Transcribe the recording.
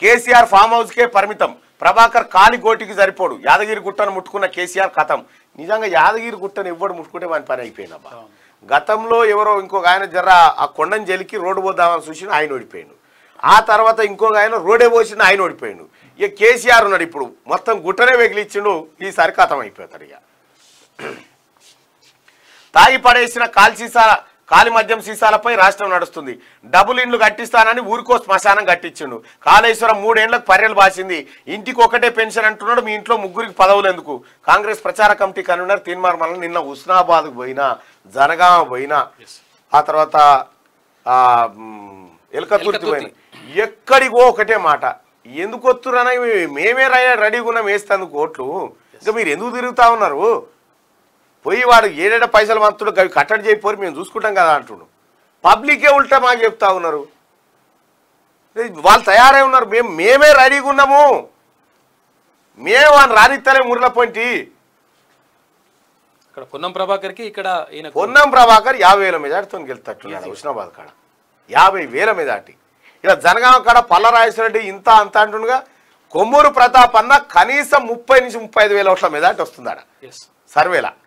KCR form హౌస్కే పరిమితం, ప్రభాకర్ కాలి గోటికి సరిపోడు, యాదగిరి గుట్టను ముట్టుకున్న కేసీఆర్ కథం. నిజంగా యాదగిరి గుట్టను ఎవ్వడు ముట్టుకుంటే వాని పని అయిపోయినబ్బా. గతంలో ఎవరో ఇంకొక ఆయన జర్ర ఆ కొండను జలికి రోడ్డు పోద్దామని చూసిన ఆయన ఓడిపోయాడు. ఆ తర్వాత ఇంకొక ఆయన రోడే పోసిన ఆయన ఓడిపోయాడు. ఇక కేసీఆర్ ఉన్నాడు, ఇప్పుడు మొత్తం గుట్టనే వెగిలిచ్చిండు. ఈసారి కథం అయిపోతాడు. ఇక తాగి పడేసిన కాలి మద్యం సీసాలపై రాష్ట్రం నడుస్తుంది. డబుల్ ఇండ్లు కట్టిస్తానని ఊరికో శ్మశానం కట్టించిండు. కాళేశ్వరం 3 ఏళ్లకు పర్యలు బాసింది. ఇంటికి ఒకటే పెన్షన్ అంటున్నాడు, మీ ఇంట్లో ముగ్గురికి పదవులు ఎందుకు? కాంగ్రెస్ ప్రచార కమిటీ కన్వీనర్ తీన్మార్మల్లన్న నిన్న హుస్నాబాద్కు పోయినా, జనగామ పోయినా, ఆ తర్వాత ఎల్కతుర్తి పోయినా, ఎక్కడికో ఒకటే మాట, ఎందుకు వస్తున్నా మేమే రెడీగా ఉన్నాం వేస్తేందుకు ఓట్లు, ఇంకా మీరు ఎందుకు తిరుగుతా ఉన్నారు? పోయి వాడు ఏడేట పైసలు మంతుడు కట్టడి చేయకపోయి మేము చూసుకుంటాం కదా అంటుడు. పబ్లికే ఉల్టా మాకు చెప్తా ఉన్నారు. వాళ్ళు తయారై ఉన్నారు, మేమే రెడీగా ఉన్నాము, మేము వాళ్ళు రానిస్తారే మురళ పొంటి. ఇక్కడ పొన్నం ప్రభాకర్కి ఇక్కడ పొన్నం ప్రభాకర్ 50,000 మెజార్టీతో గెలుతట్టున్నాడు హుస్నాబాద్ కాడ, 50,000 మెజార్టీ. ఇలా జనగామ కాడ పల్లరాజేశ్వర రెడ్డి ఇంత అంత అంటుండగా కొమ్మూరు ప్రతాప్ అన్న కనీసం 30 నుంచి 35,000 ఓట్ల మెజార్టీ వస్తుందాడ సర్వేలా.